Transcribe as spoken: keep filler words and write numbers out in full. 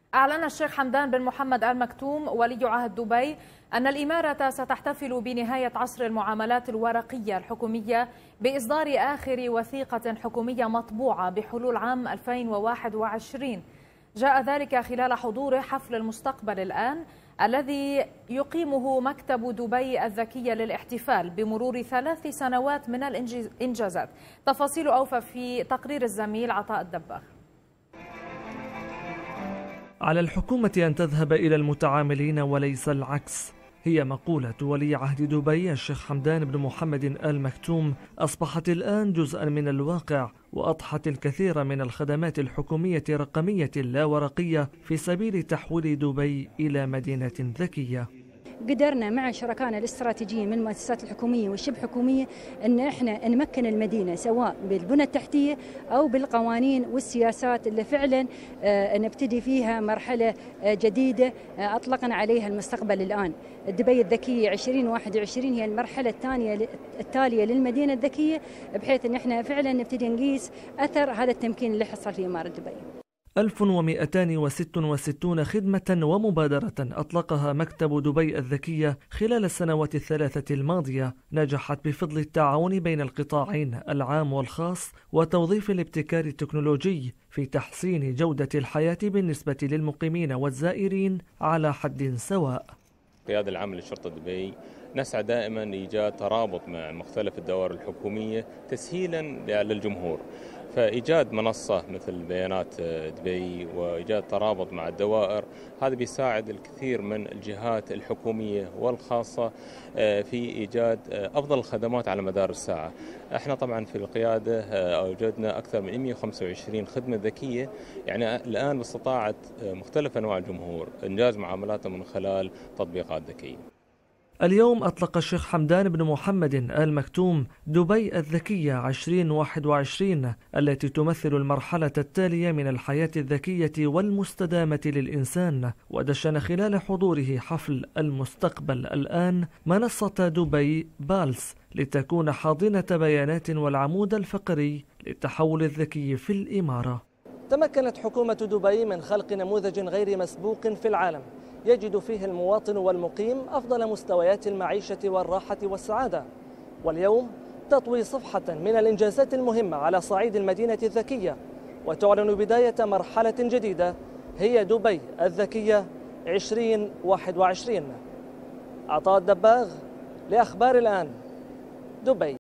أعلن الشيخ حمدان بن محمد آل مكتوم ولي عهد دبي أن الإمارة ستحتفل بنهاية عصر المعاملات الورقية الحكومية بإصدار آخر وثيقة حكومية مطبوعة بحلول عام ألفين وواحد وعشرين. جاء ذلك خلال حضور حفل المستقبل الآن الذي يقيمه مكتب دبي الذكية للاحتفال بمرور ثلاث سنوات من الإنجازات. تفاصيل أوفى في تقرير الزميل عطاء الدباغ. على الحكومة أن تذهب إلى المتعاملين وليس العكس، هي مقولة ولي عهد دبي الشيخ حمدان بن محمد آل مكتوم أصبحت الآن جزءا من الواقع، وأضحت الكثير من الخدمات الحكومية رقمية لا ورقية في سبيل تحويل دبي إلى مدينة ذكية. قدرنا مع شركائنا الاستراتيجيين من المؤسسات الحكومية والشبه حكومية أن احنا نمكن المدينة سواء بالبنى التحتية أو بالقوانين والسياسات اللي فعلا نبتدي فيها مرحلة جديدة أطلقنا عليها المستقبل الآن. دبي الذكية ألفين وواحد وعشرين هي المرحلة الثانية التالية للمدينة الذكية، بحيث أن احنا فعلا نبتدي نقيس أثر هذا التمكين اللي حصل في إمارة دبي. ألف ومئتين وستة وستين خدمة ومبادرة أطلقها مكتب دبي الذكية خلال السنوات الثلاثة الماضية، نجحت بفضل التعاون بين القطاعين العام والخاص وتوظيف الابتكار التكنولوجي في تحسين جودة الحياة بالنسبة للمقيمين والزائرين على حد سواء. القيادة العامة لشرطة دبي نسعى دائما لإيجاد ترابط مع مختلف الدوائر الحكومية تسهيلا للجمهور، فإيجاد منصة مثل بيانات دبي وإيجاد ترابط مع الدوائر هذا بيساعد الكثير من الجهات الحكومية والخاصة في إيجاد أفضل الخدمات على مدار الساعة. احنا طبعا في القيادة أوجدنا أكثر من مئة وخمسة وعشرين خدمة ذكية، يعني الآن استطاعت مختلف أنواع الجمهور إنجاز معاملاتهم من خلال تطبيقات ذكية. اليوم أطلق الشيخ حمدان بن محمد آل مكتوم دبي الذكية ألفين وواحد وعشرين التي تمثل المرحلة التالية من الحياة الذكية والمستدامة للإنسان، ودشن خلال حضوره حفل المستقبل الآن منصة دبي بالس لتكون حاضنة بيانات والعمود الفقري للتحول الذكي في الإمارة. تمكنت حكومة دبي من خلق نموذج غير مسبوق في العالم يجد فيه المواطن والمقيم أفضل مستويات المعيشة والراحة والسعادة، واليوم تطوي صفحة من الإنجازات المهمة على صعيد المدينة الذكية، وتعلن بداية مرحلة جديدة هي دبي الذكية ألفين وواحد وعشرين. عطاء الدباغ لأخبار الآن، دبي.